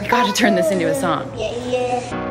gotta turn this into a song. Yeah, yeah.